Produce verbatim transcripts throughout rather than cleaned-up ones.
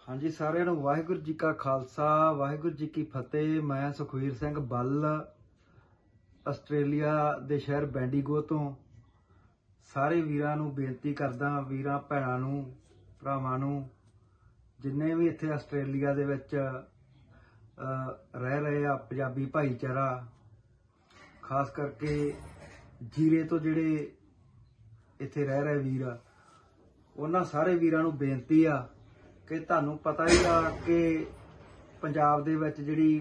हाँ जी, सारिਆਂ ਨੂੰ ਵਾਹਿਗੁਰੂ जी का खालसा ਵਾਹਿਗੁਰੂ जी की फतेह। मैं सुखवीर सिंह बल ਆਸਟ੍ਰੇਲੀਆ ਦੇ ਸ਼ਹਿਰ ਬੈਂਡੀਗੋ ਤੋਂ ਸਾਰੇ ਵੀਰਾਂ ਨੂੰ ਬੇਨਤੀ ਕਰਦਾ, ਵੀਰਾਂ ਭੈਣਾਂ ਨੂੰ ਭਰਾਵਾਂ ਨੂੰ, ਜਿੰਨੇ ਵੀ ਇੱਥੇ ਆਸਟ੍ਰੇਲੀਆ ਦੇ ਵਿੱਚ ਰਹਿ ਰਹੇ ਆ ਪੰਜਾਬੀ ਭਾਈਚਾਰਾ, ਖਾਸ ਕਰਕੇ ਜੀਰੇ ਤੋਂ ਜਿਹੜੇ ਇੱਥੇ ਰਹਿ ਰਹੇ ਵੀਰ ਆ, ਉਹਨਾਂ ਸਾਰੇ ਵੀਰਾਂ ਨੂੰ ਬੇਨਤੀ ਆ ਕਿ ਤੁਹਾਨੂੰ ਪਤਾ ਹੀ ਆ ਕਿ ਪੰਜਾਬ ਦੇ ਵਿੱਚ ਜਿਹੜੀ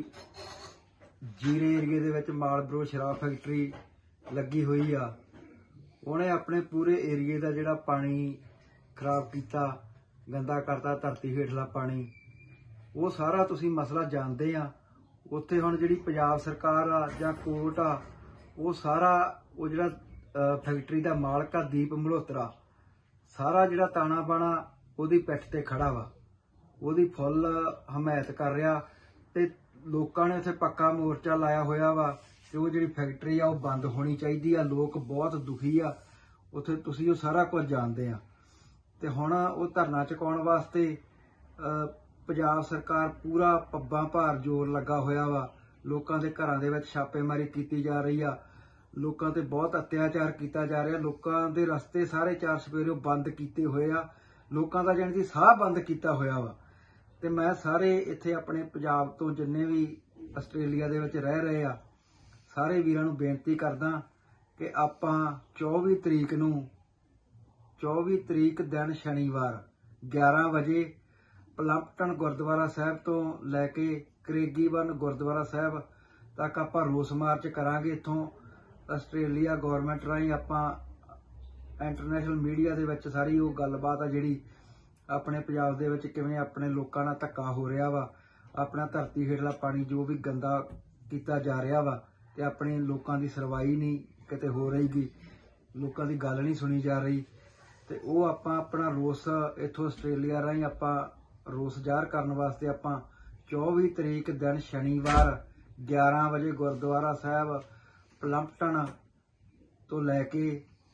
ਜੀਰੇ ਏਰੀਏ ਦੇ ਵਿੱਚ ਮਾਲਬਰੋ ਸ਼ਰਾਬ ਫੈਕਟਰੀ ਲੱਗੀ ਹੋਈ ਆ, ਉਹਨੇ ਆਪਣੇ ਪੂਰੇ ਏਰੀਏ ਦਾ ਜਿਹੜਾ ਪਾਣੀ ਖਰਾਬ ਕੀਤਾ, ਗੰਦਾ ਕਰਤਾ, ਧਰਤੀ ਹੇਠਲਾ ਪਾਣੀ। ਉਹ ਸਾਰਾ ਤੁਸੀਂ ਮਸਲਾ ਜਾਣਦੇ ਆ। ਉੱਥੇ ਹੁਣ ਜਿਹੜੀ ਪੰਜਾਬ ਸਰਕਾਰ ਆ ਜਾਂ ਕੋਰਟ ਆ, ਉਹ ਸਾਰਾ ਉਹ ਜਿਹੜਾ ਫੈਕਟਰੀ ਦਾ ਮਾਲਕ ਆ ਦੀਪ ਮਲਹੋਤਰਾ, ਸਾਰਾ ਜਿਹੜਾ ਤਾਣਾ ਬਾਣਾ ਉਹਦੀ ਪਿੱਠ ਤੇ ਖੜਾ ਵਾ, ਉਹਦੀ ਫੁੱਲ ਹਮਾਇਤ ਕਰ ਰਿਹਾ। ਤੇ ਲੋਕਾਂ ਨੇ ਉੱਥੇ ਪੱਕਾ ਮੋਰਚਾ ਲਾਇਆ ਹੋਇਆ ਵਾ ਤੇ ਉਹ ਜਿਹੜੀ ਫੈਕਟਰੀ ਆ ਉਹ ਬੰਦ ਹੋਣੀ ਚਾਹੀਦੀ ਆ। ਲੋਕ ਬਹੁਤ ਦੁਖੀ ਆ ਉੱਥੇ, ਤੁਸੀਂ ਉਹ ਸਾਰਾ ਕੁਝ ਜਾਣਦੇ ਆ। ਤੇ ਹੁਣ ਉਹ ਧਰਨਾ ਚੁਕਾਉਣ ਵਾਸਤੇ ਪੰਜਾਬ ਸਰਕਾਰ ਪੂਰਾ ਪੱਬਾਂ ਭਾਰ ਜ਼ੋਰ ਲੱਗਾ ਹੋਇਆ ਵਾ। ਲੋਕਾਂ ਦੇ ਘਰਾਂ ਦੇ ਵਿੱਚ ਛਾਪੇਮਾਰੀ ਕੀਤੀ ਜਾ ਰਹੀ ਆ, ਲੋਕਾਂ ਤੇ ਬਹੁਤ ਅਤਿਆਚਾਰ ਕੀਤਾ ਜਾ ਰਿਹਾ। ਲੋਕਾਂ ਦੇ ਰਸਤੇ ਸਾਰੇ ਚਾਰ ਸਪੇਰੇ ਬੰਦ ਕੀਤੇ ਹੋਏ ਆ, ਲੋਕਾਂ ਦਾ ਜਾਣੀ ਕਿ ਸਾਹ ਬੰਦ ਕੀਤਾ ਹੋਇਆ ਵਾ। ਤੇ ਮੈਂ ਸਾਰੇ ਇੱਥੇ ਆਪਣੇ ਪੰਜਾਬ ਤੋਂ ਜਿੰਨੇ ਵੀ ਆਸਟ੍ਰੇਲੀਆ ਦੇ ਵਿੱਚ ਰਹਿ ਰਹੇ ਆ, ਸਾਰੇ ਵੀਰਾਂ ਨੂੰ ਬੇਨਤੀ ਕਰਦਾ ਕਿ ਆਪਾਂ ਚੌਵੀ ਤਰੀਕ ਨੂੰ ਚੌਵੀ ਤਰੀਕ ਦਿਨ ਸ਼ਨੀਵਾਰ ਗਿਆਰਾਂ ਵਜੇ ਪਲੰਪਟਨ ਗੁਰਦੁਆਰਾ ਸਾਹਿਬ ਤੋਂ ਲੈ ਕੇ ਕਰੇਗੀਬਨ ਗੁਰਦੁਆਰਾ ਸਾਹਿਬ ਤੱਕ ਆਪਾਂ ਰੋਸ ਮਾਰਚ ਕਰਾਂਗੇ। ਇੱਥੋਂ ਆਸਟ੍ਰੇਲੀਆ ਗੌਰਮੈਂਟ ਰਾਹੀਂ ਆਪਾਂ ਇੰਟਰਨੈਸ਼ਨਲ ਮੀਡੀਆ ਦੇ ਵਿੱਚ ਸਾਰੀ ਉਹ ਗੱਲਬਾਤ ਆ ਜਿਹੜੀ ਆਪਣੇ ਪੰਜਾਬ ਦੇ ਵਿੱਚ ਕਿਵੇਂ ਆਪਣੇ ਲੋਕਾਂ ਨਾਲ ਧੱਕਾ ਹੋ ਰਿਹਾ ਵਾ, ਆਪਣਾ ਧਰਤੀ ਹੇਠਲਾ ਪਾਣੀ ਜੋ ਵੀ ਗੰਦਾ ਕੀਤਾ ਜਾ ਰਿਹਾ ਵਾ, ਤੇ ਆਪਣੇ ਲੋਕਾਂ ਦੀ ਸੁਣਵਾਈ ਨਹੀਂ ਕਿਤੇ ਹੋ ਰਹੀਗੀ, ਲੋਕਾਂ ਦੀ ਗੱਲ ਨਹੀਂ ਸੁਣੀ ਜਾ ਰਹੀ। ਤੇ ਉਹ ਆਪਾਂ ਆਪਣਾ ਰੋਸ ਇੱਥੋਂ ਆਸਟ੍ਰੇਲੀਆ ਰਾਹੀਂ ਆਪਾਂ ਰੋਸ ਜ਼ਾਹਰ ਕਰਨ ਵਾਸਤੇ ਆਪਾਂ ਚੌਵੀ ਤਰੀਕ ਦਿਨ ਸ਼ਨੀਵਾਰ ਗਿਆਰਾਂ ਵਜੇ ਗੁਰਦੁਆਰਾ ਸਾਹਿਬ ਪਲੰਪਟਨ ਤੋਂ ਲੈ ਕੇ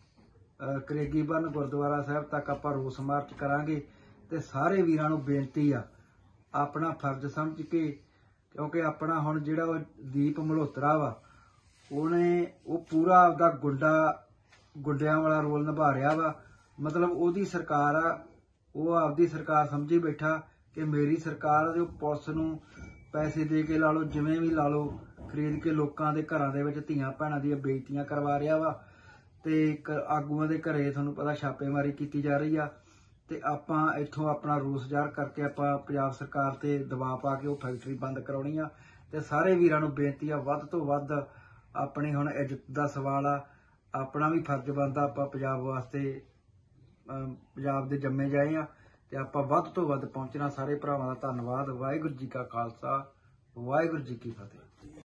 ਕਰੇਗੀਬਨ ਗੁਰਦੁਆਰਾ ਸਾਹਿਬ ਤੱਕ ਆਪਾਂ ਰੋਸ ਮਾਰਚ ਕਰਾਂਗੇ। ਤੇ ਸਾਰੇ ਵੀਰਾਂ ਨੂੰ ਬੇਨਤੀ ਆ, ਆਪਣਾ ਫਰਜ਼ ਸਮਝ ਕੇ, ਕਿਉਂਕਿ ਆਪਣਾ ਹੁਣ ਜਿਹੜਾ ਉਹ ਦੀਪ ਮਲਹੋਤਰਾ ਵਾ, ਉਹਨੇ ਉਹ ਪੂਰਾ ਆਪਦਾ ਗੁੰਡਾ ਗੁੰਡਿਆਂ ਵਾਲਾ ਰੋਲ ਨਿਭਾ ਰਿਹਾ ਵਾ। ਮਤਲਬ ਉਹਦੀ ਸਰਕਾਰ ਆ, ਉਹ ਆਪਦੀ ਸਰਕਾਰ ਸਮਝੀ ਬੈਠਾ ਕਿ ਮੇਰੀ ਸਰਕਾਰ, ਉਹ ਪੁਲਿਸ ਨੂੰ ਪੈਸੇ ਦੇ ਕੇ ਲਾ ਲਓ, ਜਿਵੇਂ ਵੀ ਲਾ ਲਓ, ਖਰੀਦ ਕੇ ਲੋਕਾਂ ਦੇ ਘਰਾਂ ਦੇ ਵਿੱਚ ਧੀਆਂ ਭੈਣਾਂ ਦੀਆਂ ਬੇਇੱਜ਼ਤੀਆਂ ਕਰਵਾ ਰਿਹਾ ਵਾ। ਤੇ ਆਗੂਆਂ ਦੇ ਘਰੇ ਤੁਹਾਨੂੰ ਪਤਾ ਛਾਪੇਮਾਰੀ ਕੀਤੀ ਜਾ ਰਹੀ ਆ। ਤੇ ਆਪਾਂ ਇੱਥੋਂ ਆਪਣਾ ਰੋਸ ਜ਼ਾਹਰ ਕਰਕੇ ਆਪਾਂ ਪੰਜਾਬ ਸਰਕਾਰ ਤੇ ਦਬਾਅ ਪਾ ਕੇ ਉਹ ਫੈਕਟਰੀ ਬੰਦ ਕਰਾਉਣੀ ਆ। ਤੇ ਸਾਰੇ ਵੀਰਾਂ ਨੂੰ ਬੇਨਤੀ ਆ, ਵੱਧ ਤੋਂ ਵੱਧ ਆਪਣੀ ਹੁਣ ਇੱਜ਼ਤ ਦਾ ਸਵਾਲ ਆ, ਆਪਣਾ ਵੀ ਫਰਜ਼ ਬਣਦਾ, ਆਪਾਂ ਪੰਜਾਬ ਵਾਸਤੇ ਪੰਜਾਬ ਦੇ ਜੰਮੇ ਜਾਏ ਆ, ਤੇ ਆਪਾਂ ਵੱਧ ਤੋਂ ਵੱਧ ਪਹੁੰਚਣਾ। ਸਾਰੇ ਭਰਾਵਾਂ ਦਾ ਧੰਨਵਾਦ। ਵਾਹਿਗੁਰੂ ਜੀ ਕਾ ਖਾਲਸਾ, ਵਾਹਿਗੁਰੂ ਜੀ ਕੀ ਫਤਿਹ।